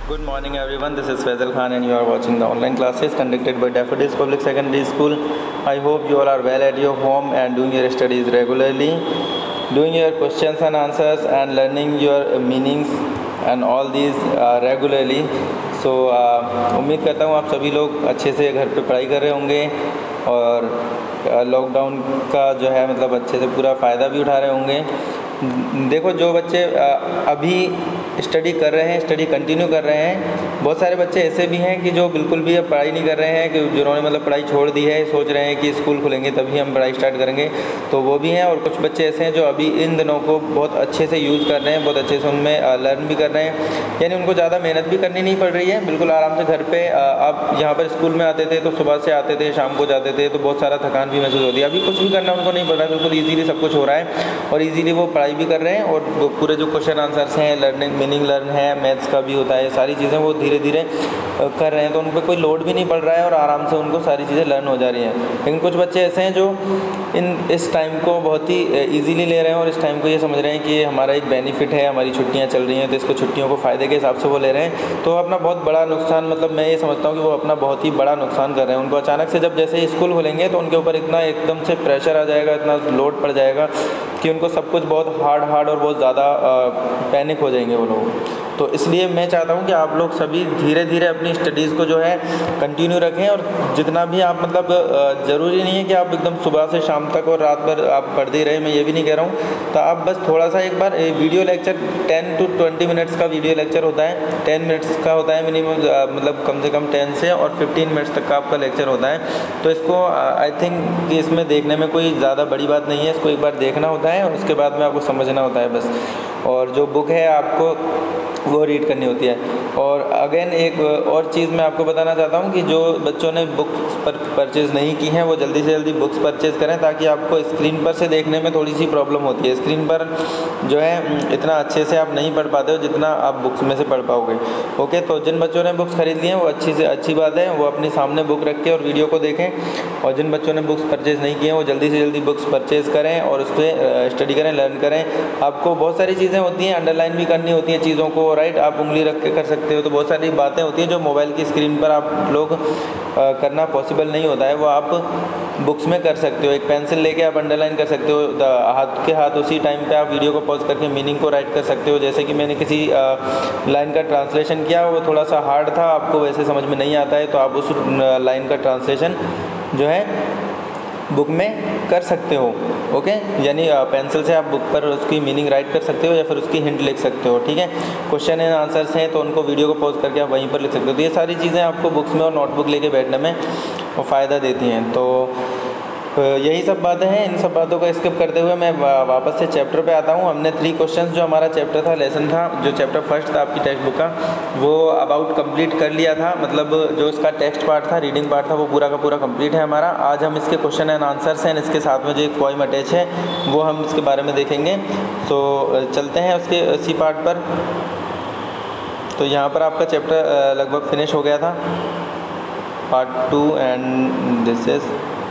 Good morning everyone, this is Faisal Khan and you are watching the online classes conducted by Daffodils Public Secondary School. I hope you all are well at your home and doing your studies regularly, doing your questions and answers and learning your meanings and all these regularly. So उम्मीद करता हूँ आप सभी लोग अच्छे से घर पे पढ़ाई कर रहे होंगे और लॉकडाउन का जो है मतलब अच्छे से पूरा फ़ायदा भी उठा रहे होंगे। देखो जो बच्चे अभी स्टडी कर रहे हैं, स्टडी कंटिन्यू कर रहे हैं, बहुत सारे बच्चे ऐसे भी हैं कि जो बिल्कुल भी अब पढ़ाई नहीं कर रहे हैं, कि जिन्होंने मतलब पढ़ाई छोड़ दी है, सोच रहे हैं कि स्कूल खुलेंगे तभी हम पढ़ाई स्टार्ट करेंगे, तो वो भी हैं। और कुछ बच्चे ऐसे हैं जो अभी इन दिनों को बहुत अच्छे से यूज़ कर रहे हैं, बहुत अच्छे से उनमें लर्न भी कर रहे हैं, यानी उनको ज़्यादा मेहनत भी करनी नहीं पड़ रही है। बिल्कुल आराम से घर पर आप यहाँ पर स्कूल में आते थे तो सुबह से आते थे, शाम को जाते थे, तो बहुत सारा थकान भी महसूस होती है। अभी कुछ भी करना उनको नहीं पड़ रहा है, बिल्कुल ईजीली सब कुछ हो रहा है और ईजीली वो पढ़ाई भी कर रहे हैं और वो पूरे जो क्वेश्चन आंसर्स हैं, लर्निंग मीनिंग लर्न है, मैथ्स का भी होता है, सारी चीज़ें वो धीरे धीरे कर रहे हैं, तो उन पर कोई लोड भी नहीं पड़ रहा है और आराम से उनको सारी चीज़ें लर्न हो जा रही हैं। लेकिन कुछ बच्चे ऐसे हैं जो इस टाइम को बहुत ही ईजीली ले रहे हैं और इस टाइम को ये समझ रहे हैं कि ये हमारा एक बेनिफिट है, हमारी छुट्टियाँ चल रही हैं तो इसको छुट्टियों को फ़ायदे के हिसाब से वो ले रहे हैं, तो अपना बहुत बड़ा नुकसान, मतलब मैं ये समझता हूँ कि वो अपना बहुत ही बड़ा नुकसान कर रहे हैं। उनको अचानक से जब जैसे स्कूल खुलेंगे तो उनके ऊपर इतना एकदम से प्रेशर आ जाएगा, इतना लोड पड़ जाएगा कि उनको सब कुछ बहुत हार्ड और बहुत ज़्यादा पैनिक हो जाएंगे वो लोग। तो इसलिए मैं चाहता हूँ कि आप लोग सभी धीरे धीरे अपनी स्टडीज़ को जो है कंटिन्यू रखें और जितना भी आप मतलब ज़रूरी नहीं है कि आप एकदम सुबह से शाम तक और रात भर आप पढ़ते ही रहे, मैं ये भी नहीं कह रहा हूँ। तो आप बस थोड़ा सा एक बार वीडियो लेक्चर 10 to 20 मिनट्स का वीडियो लेक्चर होता है, 10 मिनट्स का होता है मिनिमम, मतलब कम से कम 10 से और 15 मिनट्स तक का आपका लेक्चर होता है। तो इसको आई थिंक कि इसमें देखने में कोई ज़्यादा बड़ी बात नहीं है, इसको एक बार देखना होता है और उसके बाद में आपको समझना होता है बस। और जो बुक है आपको वो रीड करनी होती है। और अगेन एक और चीज़ मैं आपको बताना चाहता हूँ कि जो बच्चों ने बुक्स परचेज़ नहीं की हैं वो जल्दी से जल्दी बुक्स परचेज़ करें, ताकि आपको स्क्रीन पर से देखने में थोड़ी सी प्रॉब्लम होती है। स्क्रीन पर जो है इतना अच्छे से आप नहीं पढ़ पाते हो जितना आप बुक्स में से पढ़ पाओगे। ओके, तो जिन बच्चों ने बुक्स खरीद ली हैं वो अच्छी से अच्छी बात है, वो अपने सामने बुक रख के और वीडियो को देखें। और जिन बच्चों ने बुक्स परचेज़ नहीं की हैं वो जल्दी से जल्दी बुक्स परचेज़ करें और उस पर स्टडी करें, लर्न करें। आपको बहुत सारी चीज़ें होती हैं, अंडरलाइन भी करनी होती हैं चीज़ों को, राइट, आप उंगली रख के कर सकते हो। तो बहुत सारी बातें होती हैं जो मोबाइल की स्क्रीन पर आप लोग करना पॉसिबल नहीं होता है, वो आप बुक्स में कर सकते हो। एक पेंसिल लेके आप अंडरलाइन कर सकते हो, हाथ के हाथ उसी टाइम पे आप वीडियो को पॉज करके मीनिंग को राइट कर सकते हो। जैसे कि मैंने किसी लाइन का ट्रांसलेशन किया, वो थोड़ा सा हार्ड था, आपको वैसे समझ में नहीं आता है, तो आप उस लाइन का ट्रांसलेशन जो है बुक में कर सकते हो। ओके, यानी पेंसिल से आप बुक पर उसकी मीनिंग राइट कर सकते हो या फिर उसकी हिंट लिख सकते हो। ठीक है, क्वेश्चन एंड आंसर्स हैं तो उनको वीडियो को पॉज करके आप वहीं पर लिख सकते हो। तो ये सारी चीज़ें आपको बुक्स में और नोटबुक लेके बैठने में वो फ़ायदा देती हैं। तो यही सब बातें हैं। इन सब बातों को स्किप करते हुए मैं वापस से चैप्टर पे आता हूँ। हमने 3 क्वेश्चंस जो हमारा चैप्टर था, लेसन था, जो चैप्टर फर्स्ट था आपकी टेक्स्ट बुक का, वो अबाउट कंप्लीट कर लिया था। मतलब जो इसका टेक्स्ट पार्ट था, रीडिंग पार्ट था, वो पूरा का पूरा कंप्लीट है हमारा। आज हम इसके क्वेश्चन एंड आंसर्स हैं, इसके साथ में जो एक पोइम अटैच है वो हम इसके बारे में देखेंगे। तो चलते हैं उसके इसी पार्ट पर। तो यहाँ पर आपका चैप्टर लगभग फिनिश हो गया था, part 2, and this is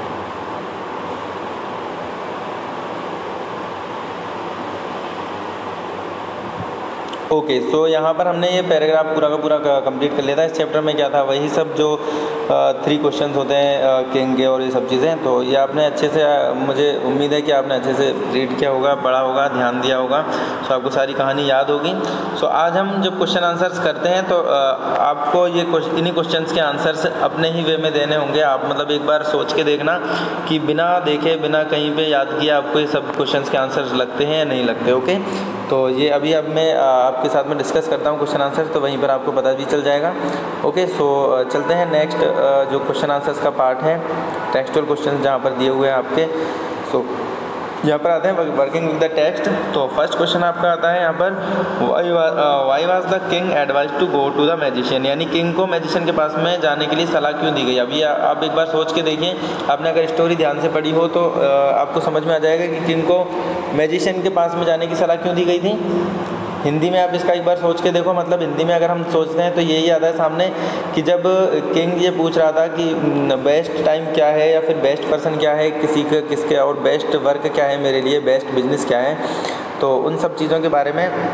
okay. So यहाँ पर हमने ये पैराग्राफ पूरा का पूरा कंप्लीट कर लिया था। इस चैप्टर में क्या था, वही सब जो 3 क्वेश्चंस होते हैं किंग के और ये सब चीज़ें, तो ये आपने अच्छे से, मुझे उम्मीद है कि आपने अच्छे से रीड किया होगा, पढ़ा होगा, ध्यान दिया होगा, सो आपको सारी कहानी याद होगी। सो आज हम जब क्वेश्चन आंसर्स करते हैं तो आपको ये इन्हीं क्वेश्चंस के आंसर्स अपने ही वे में देने होंगे। आप मतलब एक बार सोच के देखना कि बिना देखे, बिना कहीं पर याद किए आपको ये सब क्वेश्चन के आंसर्स लगते हैं या नहीं लगते। ओके, तो ये अभी अब मैं आपके साथ में डिस्कस करता हूँ क्वेश्चन आंसर्स, तो वहीं पर आपको पता भी चल जाएगा। ओके, सो चलते हैं नेक्स्ट जो क्वेश्चन आंसर्स का पार्ट है, टेक्सचुअल क्वेश्चन जहाँ पर दिए हुए हैं आपके। सो यहाँ पर आते हैं वर्किंग विद द टेक्स्ट। तो फर्स्ट क्वेश्चन आपका आता है यहाँ पर, why was the king advise to go to the magician, यानी किंग को मैजिशियन के पास में जाने के लिए सलाह क्यों दी गई। अभी आप एक बार सोच के देखिए, आपने अगर स्टोरी ध्यान से पढ़ी हो तो आपको समझ में आ जाएगा कि किंग को मैजिशियन के पास में जाने की सलाह क्यों दी गई थी। हिंदी में आप इसका एक बार सोच के देखो, मतलब हिंदी में अगर हम सोचते हैं तो यही आता है सामने कि जब किंग ये पूछ रहा था कि बेस्ट टाइम क्या है या फिर बेस्ट पर्सन क्या है किसके, और बेस्ट वर्क क्या है मेरे लिए, बेस्ट बिजनेस क्या है, तो उन सब चीज़ों के बारे में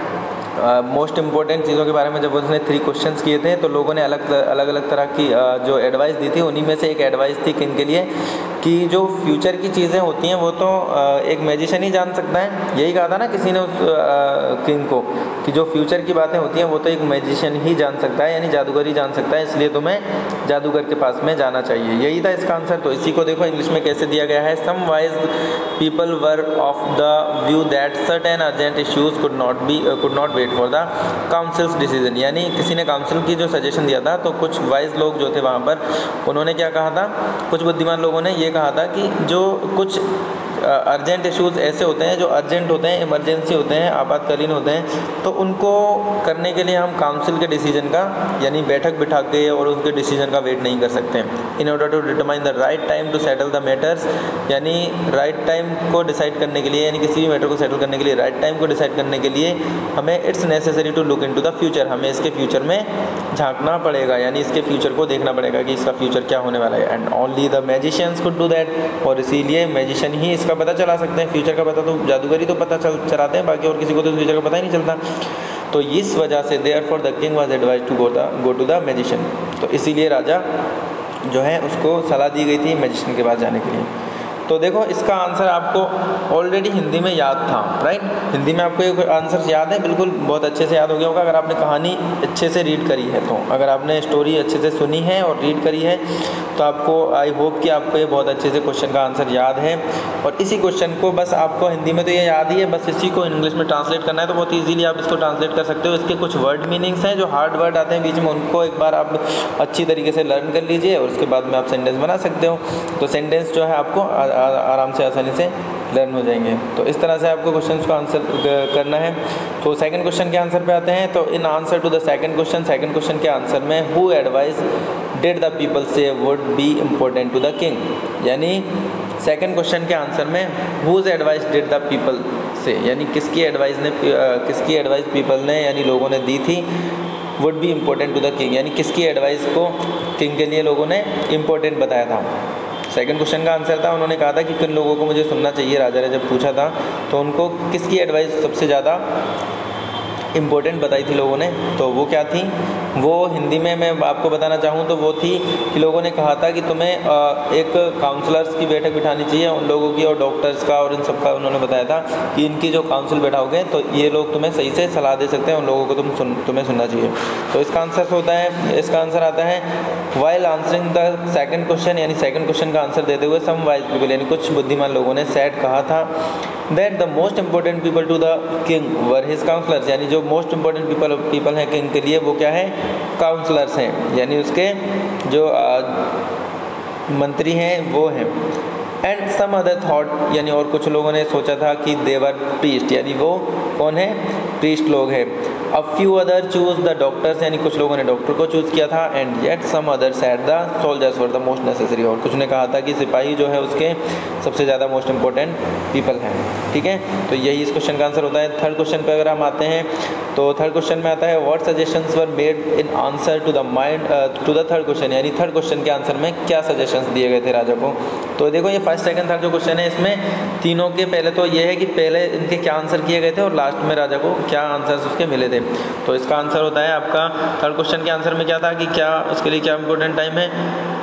मोस्ट इम्पोर्टेंट चीज़ों के बारे में जब उसने 3 क्वेश्चंस किए थे तो लोगों ने अलग अलग तरह की जो एडवाइस दी थी, उन्हीं में से एक एडवाइस थी किंग के लिए कि जो फ्यूचर की चीज़ें होती हैं वो तो एक मैजिशियन ही जान सकता है। यही कहा था ना किसी ने उस किंग को कि जो फ्यूचर की बातें होती हैं वो तो एक मैजिशियन ही जान सकता है, यानी जादूगर ही जान सकता है, इसलिए तुम्हें जादूगर के पास में जाना चाहिए। यही था इसका आंसर। तो इसी को देखो इंग्लिश में कैसे दिया गया है। Some wise people were of the view that certain urgent issues could not wait for the council's decision, यानी किसी ने काउंसिल की जो सजेशन दिया था तो कुछ वाइज लोग जो थे वहाँ पर उन्होंने क्या कहा था, कुछ बुद्धिमान लोगों ने ये कहा था कि जो कुछ अर्जेंट इश्यूज़ ऐसे होते हैं जो अर्जेंट होते हैं, इमरजेंसी होते हैं, आपातकालीन होते हैं, तो उनको करने के लिए हम काउंसिल के डिसीजन का यानी बैठक बिठा के और उसके डिसीजन का वेट नहीं कर सकते। In order to determine the right time to settle the matters, यानी राइट टाइम को डिसाइड करने के लिए, यानी किसी भी मैटर को सेटल करने के लिए राइट टाइम को डिसाइड करने के लिए हमें it's necessary to look into the future, हमें इसके फ्यूचर में झांकना पड़ेगा, यानी इसके फ्यूचर को देखना पड़ेगा कि इसका फ्यूचर क्या होने वाला है। And only the magicians could do that, और इसीलिए मैजिशियन ही इसका पता चला सकते हैं। फ्यूचर का पता तो जादूगरी तो पता चलाते हैं, बाकी और किसी को तो फ्यूचर का पता ही नहीं चलता। तो इस वजह से therefore the king was advised to go to the magician, तो इसीलिए राजा जो है उसको सलाह दी गई थी मैजिशियन के पास जाने के लिए। तो देखो इसका आंसर आपको ऑलरेडी हिंदी में याद था, राइट। हिंदी में आपको एक आंसर याद है, बिल्कुल बहुत अच्छे से याद हो गया होगा अगर आपने कहानी अच्छे से रीड करी है। तो अगर आपने स्टोरी अच्छे से सुनी है और रीड करी है तो आपको आई होप कि आपको ये बहुत अच्छे से क्वेश्चन का आंसर याद है। और इसी क्वेश्चन को बस आपको हिंदी में तो ये याद ही है, बस इसी को इंग्लिश में ट्रांसलेट करना है तो बहुत ईजीली आप इसको ट्रांसलेट कर सकते हो। इसके कुछ वर्ड मीनिंग्स हैं, जो हार्ड वर्ड आते हैं बीच में, उनको एक बार आप अच्छी तरीके से लर्न कर लीजिए और उसके बाद में आप सेंटेंस बना सकते हो। तो सेंटेंस जो है आपको आराम से आसानी से लर्न हो जाएंगे। तो इस तरह से आपको क्वेश्चन का आंसर करना है। तो सेकंड क्वेश्चन के आंसर पे आते हैं। तो in answer to the second question के आंसर में who advice did the people say would be important to the king, यानी सेकंड क्वेश्चन के आंसर में whose advice did the people say, यानी किसकी एडवाइस पीपल ने यानी लोगों ने दी थी, would be important to the king, यानी किसकी एडवाइस को किंग के लिए लोगों ने इम्पोर्टेंट बताया था। सेकंड क्वेश्चन का आंसर था, उन्होंने कहा था कि किन लोगों को मुझे सुनना चाहिए। राजा ने जब पूछा था तो उनको किसकी एडवाइस सबसे ज़्यादा इम्पोर्टेंट बताई थी लोगों ने, तो वो क्या थी, वो हिंदी में मैं आपको बताना चाहूँ तो वो थी कि लोगों ने कहा था कि तुम्हें एक काउंसलर्स की बैठक बिठानी चाहिए उन लोगों की, और डॉक्टर्स का और इन सब का उन्होंने बताया था कि इनकी जो काउंसिल बैठाओगे तो ये लोग तुम्हें सही से सलाह दे सकते हैं, उन लोगों को तुम्हें सुनना चाहिए। तो इसका आंसर आता है while answering the second question, यानी सेकंड क्वेश्चन का आंसर देते हुए सम वाइज पीपल, यानी कुछ बुद्धिमान लोगों ने सेड कहा था that the most important people to the king were his counsellors, यानी जो मोस्ट इंपॉर्टेंट पीपल हैं किंग के लिए वो क्या है, काउंसलर्स हैं, यानी उसके जो मंत्री हैं वो हैं। एंड सम अदर थॉट, यानी और कुछ लोगों ने सोचा था कि देवर प्रीस्ट, यानी वो कौन है, प्रीस्ट लोग हैं। A few other choose the doctors, यानी कुछ लोगों ने डॉक्टर को चूज़ किया था। And yet some other said the soldiers were the most necessary, और कुछ ने कहा था कि सिपाही जो है उसके सबसे ज़्यादा मोस्ट इंपॉर्टेंट पीपल हैं। ठीक है, तो यही इस क्वेश्चन का आंसर होता है। थर्ड क्वेश्चन पर अगर हम आते हैं तो थर्ड क्वेश्चन में आता है what suggestions were made in answer to the third question, यानी थर्ड क्वेश्चन के आंसर में क्या सजेशंस दिए गए थे राजा को। तो देखो ये फर्स्ट सेकंड थर्ड जो क्वेश्चन है इसमें तीनों के पहले तो ये है कि पहले इनके क्या आंसर किए गए थे और लास्ट में राजा को क्या आंसर्स उसके मिले थे। तो इसका आंसर होता है आपका थर्ड क्वेश्चन के आंसर में क्या था कि क्या उसके लिए क्या इंपॉर्टेंट टाइम है,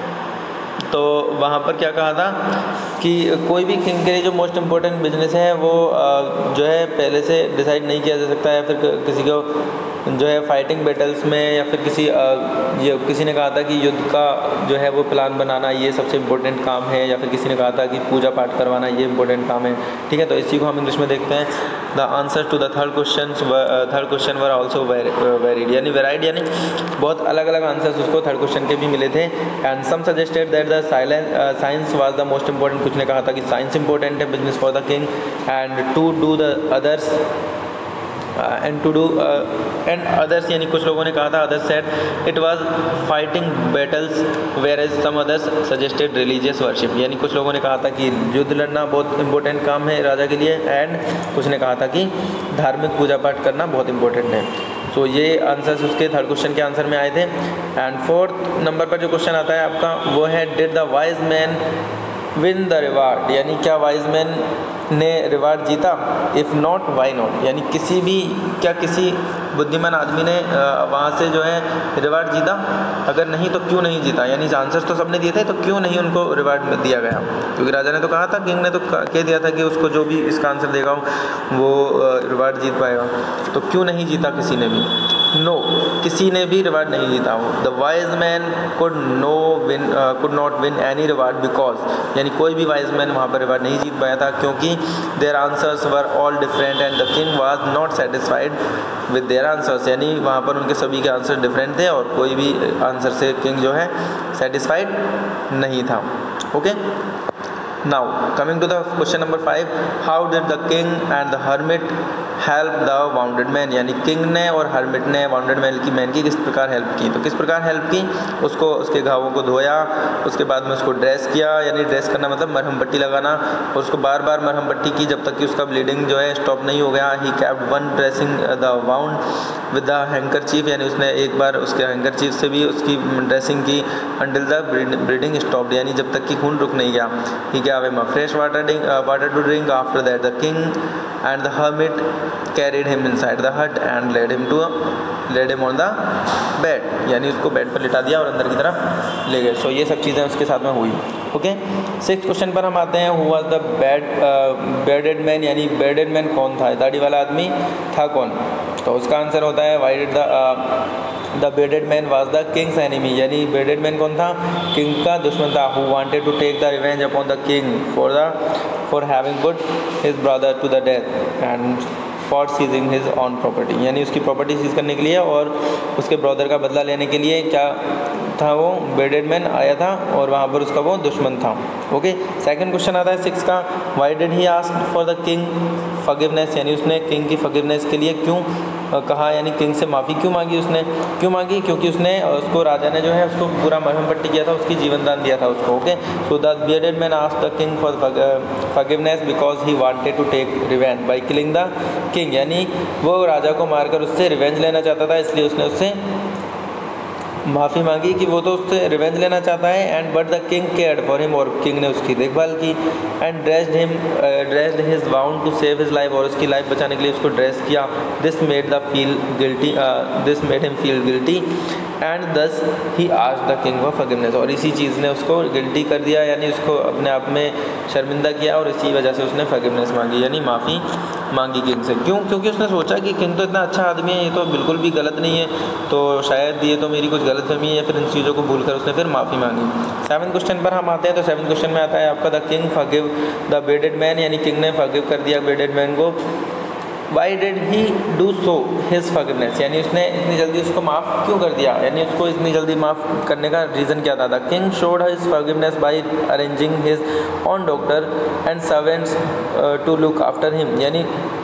तो वहाँ पर क्या कहा था कि कोई भी किंग के लिए जो मोस्ट इम्पोर्टेंट बिजनेस है वो जो है पहले से डिसाइड नहीं किया जा सकता, या फिर किसी को जो है फाइटिंग बैटल्स में, या फिर किसी ने कहा था कि युद्ध का जो है वो प्लान बनाना ये सबसे इम्पोर्टेंट काम है, या फिर किसी ने कहा था कि पूजा पाठ करवाना ये इम्पोर्टेंट काम है। ठीक है, तो इसी को हम इंग्लिश में देखते हैं the answer to the third question were also varied, यानी वेराइड, यानी बहुत अलग अलग आंसर्स उसको थर्ड क्वेश्चन के भी मिले थे। And some suggested that the science was the most important, कुछ ने कहा था कि साइंस इंपॉर्टेंट है business for the king, and to do the others and others, यानी कुछ लोगों ने कहा था others said it was fighting battles whereas some others suggested religious worship, यानी कुछ लोगों ने कहा था कि युद्ध लड़ना बहुत इंपॉर्टेंट काम है राजा के लिए, एंड कुछ ने कहा था कि धार्मिक पूजा पाठ करना बहुत इंपॉर्टेंट है। सो ये आंसर्स उसके थर्ड क्वेश्चन के आंसर में आए थे। एंड फोर्थ नंबर पर जो क्वेश्चन आता है आपका वो है did the wise man win the reward, यानी क्या वाइज मैन ने रिवार्ड जीता? इफ़ नॉट वाई नॉट, यानी किसी बुद्धिमान आदमी ने वहाँ से जो है रिवार्ड जीता? अगर नहीं तो क्यों नहीं जीता? यानी आंसर्स तो सबने दिए थे, तो क्यों नहीं उनको रिवार्ड दिया गया? क्योंकि राजा ने तो कहा था, किंग ने तो कह दिया था कि उसको जो भी इसका आंसर देगा वो रिवार्ड जीत पाएगा, तो क्यों नहीं जीता किसी ने भी? नो, किसी ने भी रिवार्ड नहीं जीता हो। The wise man could not win any reward because, यानी कोई भी वाइज मैन वहाँ पर रिवार्ड नहीं जीत पाया था क्योंकि their answers were all different and the king was not satisfied with their answers, यानी वहाँ पर उनके सभी के आंसर डिफरेंट थे और कोई भी आंसर से किंग जो है सेटिस्फाइड नहीं था। Okay, now coming to the question number 5, how did the king and the hermit help the wounded man, यानी किंग ने और हर्मिट ने वाउंडेड मैन की किस प्रकार हेल्प की? तो किस प्रकार हेल्प की? उसको उसके घावों को धोया, उसके बाद में उसको ड्रेस किया, यानी ड्रेस करना मतलब मरहम पट्टी लगाना, और उसको बार बार मरहम पट्टी की जब तक कि उसका ब्लीडिंग जो है स्टॉप नहीं हो गया। He kept on dressing the wound with the handkerchief, यानी उसने एक बार उसके हैंकरचीफ से भी उसकी ड्रेसिंग की अंटिल द ब्लीडिंग स्टॉप्ड, यानी जब तक कि खून रुक नहीं गया। ही गave him a fresh water to drink. After that the king and the hermit carried him inside the hut and laid him on the bed, यानी उसको बेड पर लिटा दिया और अंदर की तरफ ले गए। सो ये सब चीज़ें उसके साथ में हुई। ओके, 6th क्वेश्चन पर हम आते हैं। Who was the bearded man, यानी बेडेड मैन कौन था? दाढ़ी वाला आदमी था कौन? तो उसका आंसर होता है why did the bearded man was the king's enemy, यानी बेडेड मैन कौन था? किंग का दुश्मन था। Who wanted to take the revenge upon the king for having put his brother to the death and for seizing his own property, यानी उसकी property seize करने के लिए और उसके ब्रदर का बदला लेने के लिए क्या था? वो बेडेड मैन आया था और वहाँ पर उसका वो दुश्मन था। ओके, 2nd क्वेश्चन आता है 6 का, why did he ask for the king forgiveness, यानी उसने किंग की फॉरगिवनेस के लिए क्यों कहा, यानी किंग से माफ़ी क्यों मांगी उसने? क्यों मांगी? क्योंकि उसको राजा ने जो है उसको पूरा मरहम पट्टी किया था, उसकी जीवन दान दिया था उसको। Okay, so the bearded man asked the king for forgiveness because he wanted to take revenge by killing the king, यानी वो राजा को मारकर उससे रिवेंज लेना चाहता था, इसलिए उसने उससे माफ़ी मांगी कि वो तो उससे रिवेंज लेना चाहता है। And but the king cared for him, और किंग ने उसकी देखभाल की। And dressed his wound to save his life, और उसकी लाइफ बचाने के लिए उसको ड्रेस किया। This made him feel guilty and thus he asked the king for forgiveness, और इसी चीज़ ने उसको गिल्टी कर दिया, यानी उसको अपने आप में शर्मिंदा किया और इसी वजह से उसने फॉरगिवनेस मांगी, यानी माफ़ी मांगी किंग से। क्यों? क्योंकि उसने सोचा कि किंग तो इतना अच्छा आदमी है, ये तो बिल्कुल भी गलत नहीं है, तो शायद ये तो मेरी कुछ गलतफहमी है, या फिर इन चीज़ों को भूलकर उसने फिर माफ़ी मांगी। 7th क्वेश्चन पर हम आते हैं। तो 7th क्वेश्चन में आता है आपका the king forgive the bearded man, यानी किंग ने फॉरगिव कर दिया बेडेड मैन को। Why did he do so his forgiveness, यानी उसने इतनी जल्दी उसको माफ़ क्यों कर दिया, यानी उसको इतनी जल्दी माफ़ करने का रीज़न क्या था? The king showed his forgiveness by arranging his own doctor and servants to look after him, यानी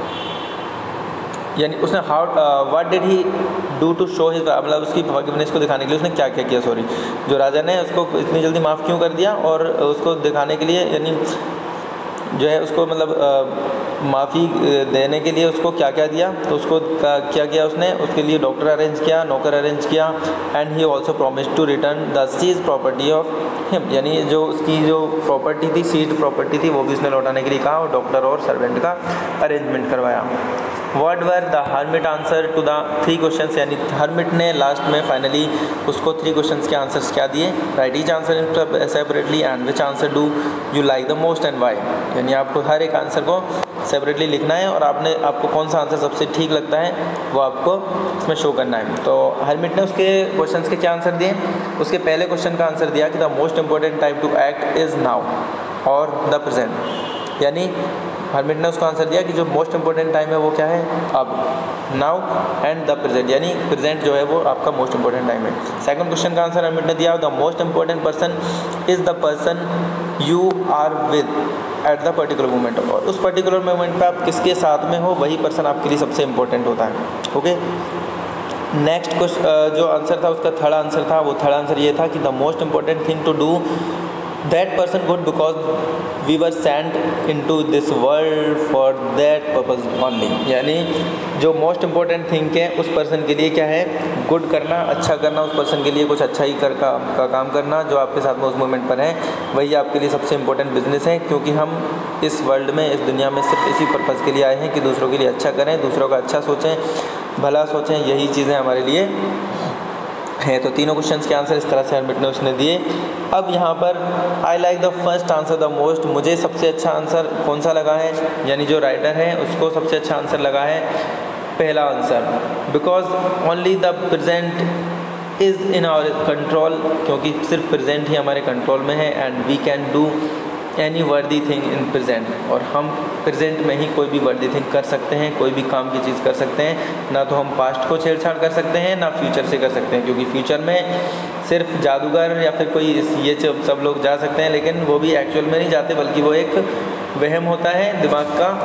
उसने what did he do to show his, मतलब उसकी फॉरगिवनेस को दिखाने के लिए उसने क्या क्या किया? सॉरी, जो राजा ने उसको इतनी जल्दी माफ़ क्यों कर दिया, और उसको दिखाने के लिए यानी जो है उसको मतलब माफ़ी देने के लिए उसको क्या क्या दिया? तो उसको क्या किया उसने? उसके लिए डॉक्टर अरेंज किया, नौकर अरेंज किया। And he also promise to return the seize property of him, यानी जो उसकी जो प्रॉपर्टी थी, सीज प्रॉपर्टी थी, वो भी उसने लौटाने के लिए कहा और डॉक्टर और सर्वेंट का अरेंजमेंट करवाया। What were the hermit answer to the 3 questions, यानी हर्मिट ने लास्ट में फाइनली उसको 3 क्वेश्चंस के आंसर्स क्या दिए? Write each answer in separately and which answer do you like the most and why, यानी आपको हर एक आंसर को सेपरेटली लिखना है और आपको कौन सा आंसर सबसे ठीक लगता है वो आपको इसमें शो करना है। तो हर्मिट ने उसके क्वेश्चंस के क्या आंसर दिए? उसके पहले क्वेश्चन का आंसर दिया कि the most important time to act is now और द प्रेजेंट, यानी हर्मिट ने उसका आंसर दिया कि जो मोस्ट इंपॉर्टेंट टाइम है वो क्या है? अब, नाउ एंड द प्रेजेंट, यानी प्रेजेंट जो है वो आपका मोस्ट इंपॉर्टेंट टाइम है। 2nd क्वेश्चन का आंसर हर्मिट ने दिया the most important person is the person you are with at the particular moment, और उस पर्टिकुलर मोमेंट पे आप किसके साथ में हो वही पर्सन आपके लिए सबसे इंपॉर्टेंट होता है। ओके, नेक्स्ट क्वेश्चन जो आंसर था उसका थर्ड आंसर था, वो थर्ड आंसर ये था कि the most important thing to do that person good because we were sent into this world for that purpose only. यानी जो मोस्ट इम्पॉर्टेंट थिंग है उस पर्सन के लिए क्या है, गुड करना, अच्छा करना, उस पर्सन के लिए कुछ अच्छा ही का काम करना जो आपके साथ में उस मोमेंट पर है, वही आपके लिए सबसे इम्पोर्टेंट बिजनेस है। क्योंकि हम इस वर्ल्ड में, इस दुनिया में सिर्फ इसी पर्पज़ के लिए आए हैं कि दूसरों के लिए अच्छा करें, दूसरों का अच्छा सोचें, भला सोचें, यही चीज़ें हमारे लिए है। तो तीनों क्वेश्चंस के आंसर इस तरह से हरमिट ने उसने दिए। अब यहाँ पर I like the first answer the most, मुझे सबसे अच्छा आंसर कौन सा लगा है, यानी जो राइटर है उसको सबसे अच्छा आंसर लगा है पहला answer, because only the present is in our control, क्योंकि सिर्फ प्रेजेंट ही हमारे कंट्रोल में है। And we can do any worthy thing in present, और हम प्रेजेंट में ही कोई भी वर्दी थिंग कर सकते हैं, कोई भी काम की चीज़ कर सकते हैं। ना तो हम पास्ट को छेड़छाड़ कर सकते हैं, ना फ्यूचर से कर सकते हैं, क्योंकि फ्यूचर में सिर्फ जादूगर या फिर कोई ये सब लोग जा सकते हैं, लेकिन वो भी एक्चुअल में नहीं जाते, बल्कि वो एक वहम होता है, दिमाग का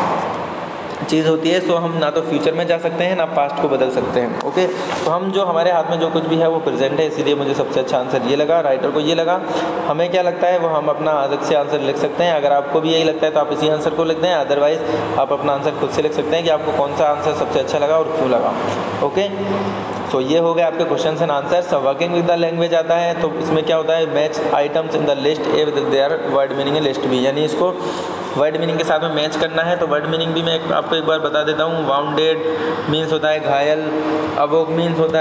चीज़ होती है। सो हम ना तो फ्यूचर में जा सकते हैं, ना पास्ट को बदल सकते हैं। ओके, तो हम जो हमारे हाथ में जो कुछ भी है वो प्रेजेंट है, इसीलिए मुझे सबसे अच्छा आंसर ये लगा, राइटर को ये लगा। हमें क्या लगता है वो हम अपना अलग से आंसर लिख सकते हैं। अगर आपको भी यही लगता है तो आप इसी आंसर को लिख दें, अदरवाइज़ आप अपना आंसर खुद से लिख सकते हैं कि आपको कौन सा आंसर सबसे अच्छा लगा और क्यों लगा। ओके, सो ये हो गए आपके question and answers. Working with the language आता है तो इसमें क्या होता है, match items in the list A with their word meaning है लिस्ट बी, यानी इसको वर्ड मीनिंग के साथ में मैच करना है। तो वर्ड मीनिंग भी मैं आपको एक बार बता देता हूँ। वाउंडेड मीन्स होता है घायल, अवोक मीन्स होता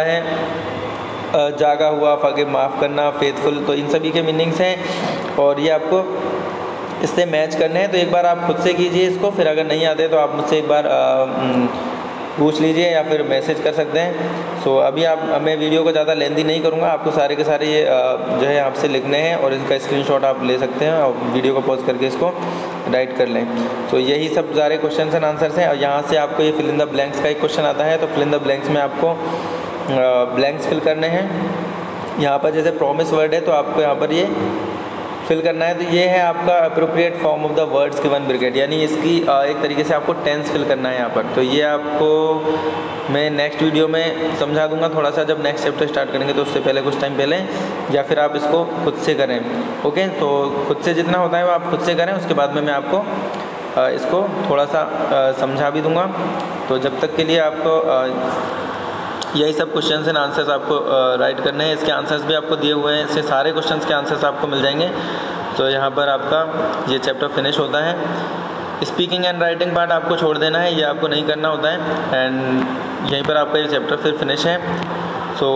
है जागा हुआ, फॉरगिव माफ़ करना, फेथफुल, तो इन सभी के मीनिंग्स हैं और ये आपको इससे मैच करने हैं। तो एक बार आप खुद से कीजिए इसको, फिर अगर नहीं आते तो आप मुझसे एक बार पूछ लीजिए या फिर मैसेज कर सकते हैं। सो अभी मैं वीडियो को ज़्यादा लेंथी नहीं करूँगा, आपको सारे के सारे ये जो है आपसे लिखने हैं और इनका स्क्रीनशॉट आप ले सकते हैं और वीडियो को पॉज करके इसको राइट कर लें। सो यही सब सारे क्वेश्चन एंड आंसर्स हैं। और यहाँ से आपको ये फिल इन द ब्लैंक्स का एक क्वेश्चन आता है, तो फिल इन द ब्लैंक्स में आपको ब्लैंक्स फिल करने हैं। यहाँ पर जैसे प्रॉमिस वर्ड है तो आपको यहाँ पर ये फिल करना है। तो ये है आपका appropriate form of the words given brigade, यानी इसकी एक तरीके से आपको टेंस फिल करना है यहाँ पर। तो ये आपको मैं नेक्स्ट वीडियो में समझा दूंगा थोड़ा सा, जब नेक्स्ट चैप्टर स्टार्ट करेंगे तो उससे पहले कुछ टाइम पहले, या फिर आप इसको खुद से करें। ओके, तो खुद से जितना होता है वो आप खुद से करें, उसके बाद में मैं आपको इसको थोड़ा सा समझा भी दूँगा। तो जब तक के लिए आपको यही सब क्वेश्चंस एंड आंसर्स आपको राइट करने हैं। इसके आंसर्स भी आपको दिए हुए हैं, इससे सारे क्वेश्चंस के आंसर्स आपको मिल जाएंगे। तो यहाँ पर आपका ये चैप्टर फिनिश होता है। स्पीकिंग एंड राइटिंग पार्ट आपको छोड़ देना है, ये आपको नहीं करना होता है। एंड यहीं पर आपका ये चैप्टर फिर फिनिश है। सो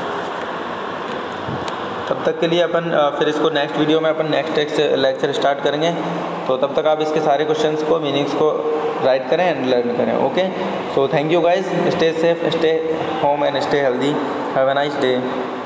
तब तक के लिए अपन फिर इसको नेक्स्ट वीडियो में अपन नेक्स्ट लेक्चर स्टार्ट करेंगे। तो तब तक आप इसके सारे क्वेश्चंस को, मीनिंग्स को राइट करें एंड लर्न करें। Okay, so thank you guys, stay safe, stay home and stay healthy, have a nice day.